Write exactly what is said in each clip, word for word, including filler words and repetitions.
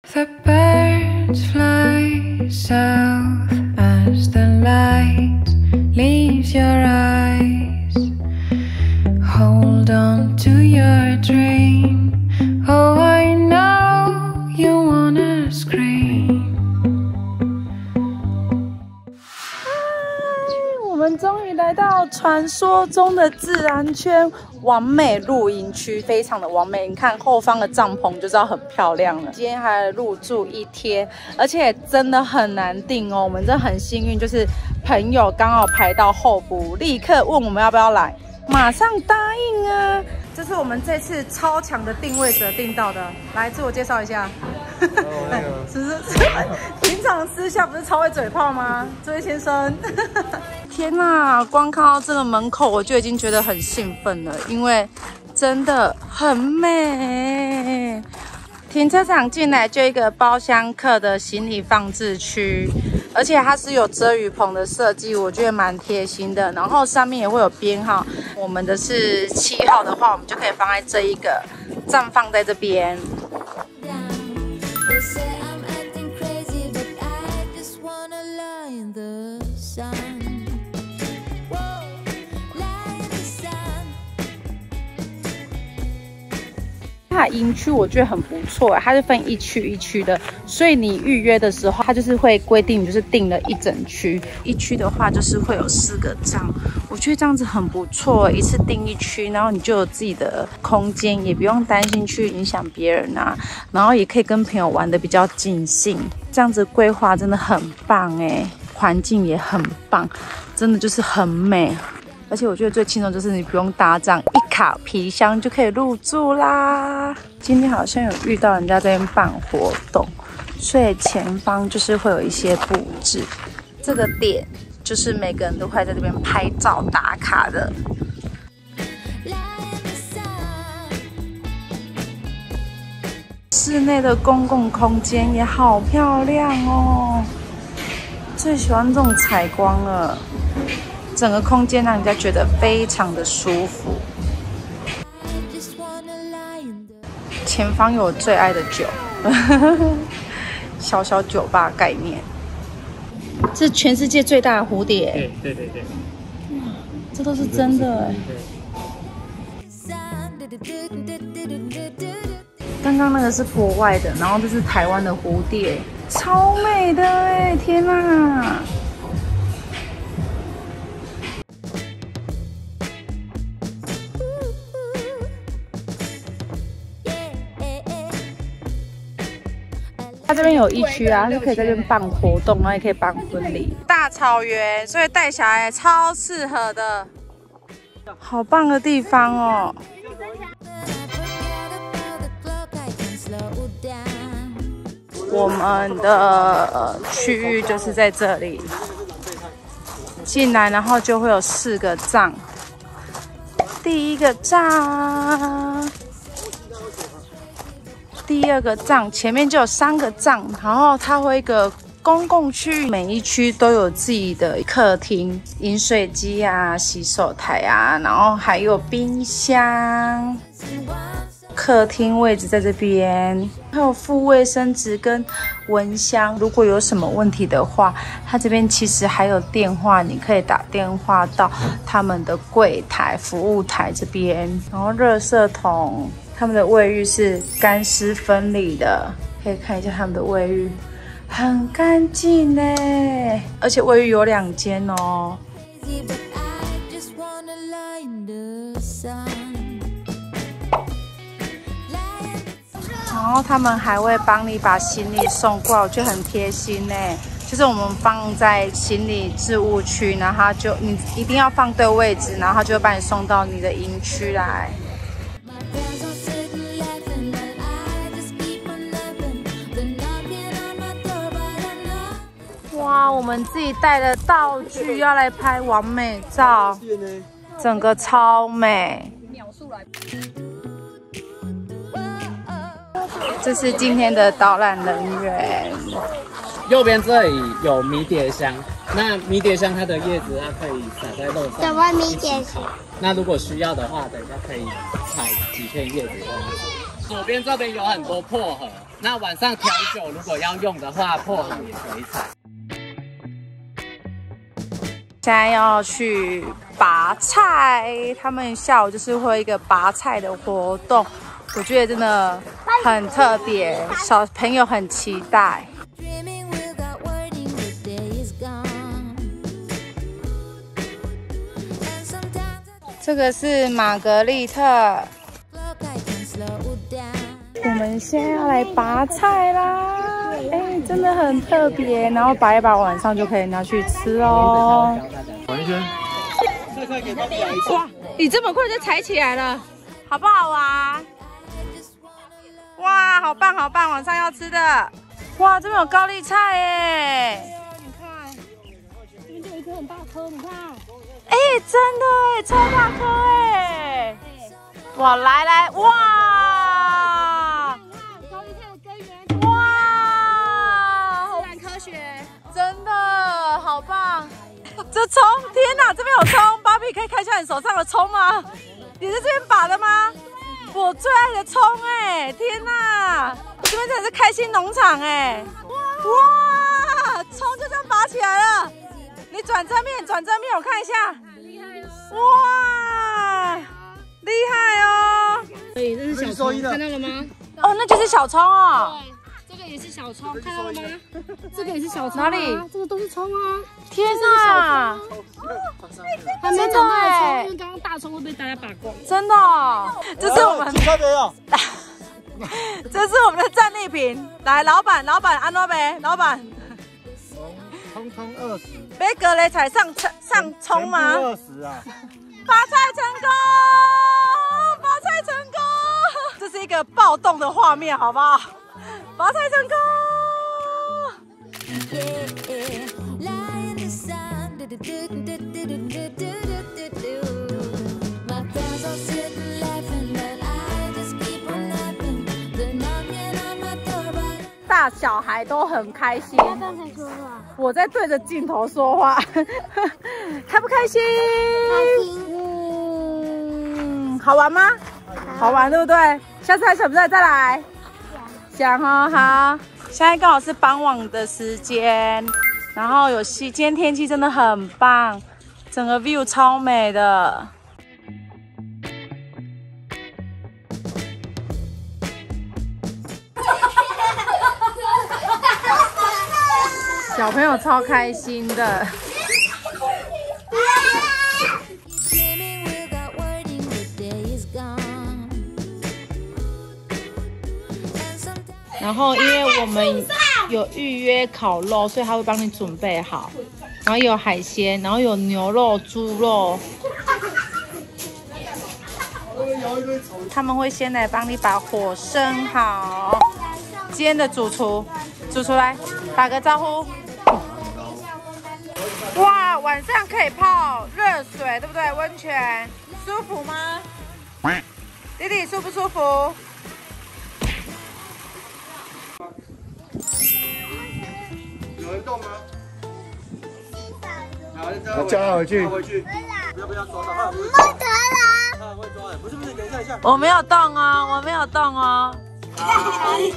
The birds fly south as the light leaves your eyes. Hold on to your dream. Oh, I know you wanna scream. 我们终于来到传说中的自然圈完美露营区，非常的完美。你看后方的帐篷就知道很漂亮了。今天还入住一天，而且真的很难订哦。我们真的很幸运，就是朋友刚好排到候补，立刻问我们要不要来，马上答应啊！这是我们这次超强的定位者订到的，来自我介绍一下。哦，是不是？平常私下不是超会嘴炮吗？这位先生。天哪！光看到这个门口，我就已经觉得很兴奋了，因为真的很美。停车场进来就一个包厢客的行李放置区，而且它是有遮雨棚的设计，我觉得蛮贴心的。然后上面也会有编号，我们的是七号的话，我们就可以放在这一个，暂放在这边。它营区我觉得很不错，它是分一区一区的，所以你预约的时候，它就是会规定，就是订了一整区。一区的话就是会有四个帐，我觉得这样子很不错，一次订一区，然后你就有自己的空间，也不用担心去影响别人啊，然后也可以跟朋友玩的比较尽兴，这样子规划真的很棒哎，环境也很棒，真的就是很美。而且我觉得最轻松就是你不用搭帐，一卡皮箱就可以入住啦。今天好像有遇到人家在这边办活动，所以前方就是会有一些布置。这个点就是每个人都会在这边拍照打卡的。室内的公共空间也好漂亮哦，最喜欢这种采光了。整个空间让人家觉得非常的舒服。前方有我最爱的酒，小小酒吧概念。这是全世界最大的蝴蝶。 对对对对。 哇，这都是真的哎。刚刚那个是国外的，然后这是台湾的蝴蝶，超美的哎！天哪！它这边有一区啊，就可以在这边办活动，然后也可以办婚礼。大草原，所以带小孩超适合的，好棒的地方哦！我们的区域就是在这里，进来然后就会有四个帐，第一个帐。第二个帐前面就有三个帐，然后它会一个公共区域，每一区都有自己的客厅、饮水机啊、洗手台啊，然后还有冰箱。客厅位置在这边，还有附卫生纸跟蚊香。如果有什么问题的话，它这边其实还有电话，你可以打电话到他们的柜台、服务台这边。然后垃圾桶。他们的卫浴是干湿分离的，可以看一下他们的卫浴，很干净呢，而且卫浴有两间哦。然后他们还会帮你把行李送过来，我觉得很贴心呢。就是我们放在行李置物区，然后他就你一定要放对位置，然后他就会把你送到你的营区来。哇，我们自己带的道具要来拍完美照，整个超美。这是今天的导览人员。 右边这里有迷迭香，那迷迭香它的叶子它可以撒在肉上。 什么迷迭香？ 那如果需要的话，等一下可以采几片叶子这样子。 左边这边有很多薄荷，那晚上调酒如果要用的话，薄荷也可以采。 现在要去拔菜，他们下午就是会有一个拔菜的活动，我觉得真的很特别，小朋友很期待。这个是玛格丽特，我们现在要来拔菜啦！哎，真的很特别，然后拔一拔，晚上就可以拿去吃哦。 转一圈， 哇，你这么快就采起来了，好不好玩？哇，好棒好棒，晚上要吃的。哇，这边有高丽菜耶！你看，这边就有一颗很大颗，你看。哎，真的哎，超大颗哎！哇，来来，哇！ 高丽菜的根源， 哇， 自然科学， 真的好棒！这葱，天哪，这边有葱，芭比可以看一下你手上的葱吗？你是这边拔的吗？我最爱的葱哎！天哪，这边真的是开心农场哎！哇，葱就这样拔起来了。你转正面，转正面，我看一下。 厉害哦！ 哇，厉害哦！ 对，这是小葱，看到了吗？ 哦，那就是小葱哦。 对，这个也是小葱，看到了吗？这个也是小葱， 哪里？ 这个都是葱啊！ 天哪， 还没长大的葱，因为刚刚大葱会被大家拔光。 真的哦，这是我们， 差别哦。 这是我们的战利品。来，老板，老板，安诺呗，老板。 通通二十， 别格雷才上上葱吗？ 二十啊！ 拔菜成功，拔菜成功，这是一个暴动的画面，好不好？拔菜成功。大小孩都很开心。 刚才说话， 我在对着镜头说话，开不开心？ 开心。 嗯，好玩吗？好玩，对不对？下次还想不想再来？想哦，好。现在刚好是傍晚的时间，然后有夕，今天天气真的很棒，整个 view 超美的。小朋友超开心的。然后因为我们有预约烤肉，所以他会帮你准备好，然后有海鲜，然后有牛肉、猪肉，他们会先来帮你把火生好。今天的主厨，主厨来打个招呼。哇，晚上可以泡热水，对不对？温泉舒服吗？弟弟舒不舒服？ 有人动吗？好，叫他回去。回去。不要不要抓到，他会抓。他会抓的，不是不是，等一下一下。 我没有动哦，我没有动哦。 开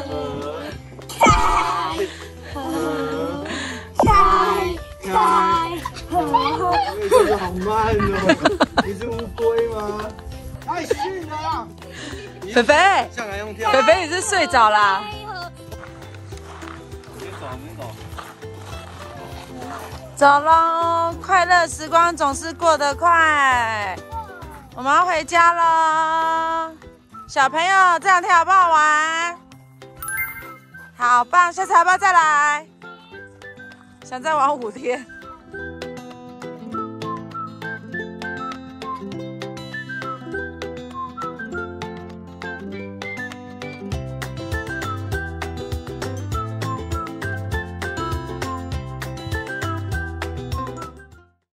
合开开合，这个好慢哦！你是乌龟吗？太逊了！ 菲菲， 向来用跳。 菲菲，你是睡着啦？走喽，快乐时光总是过得快，我们要回家喽。小朋友，这两天好不好玩？好棒，下次要不要再来？想再玩五天。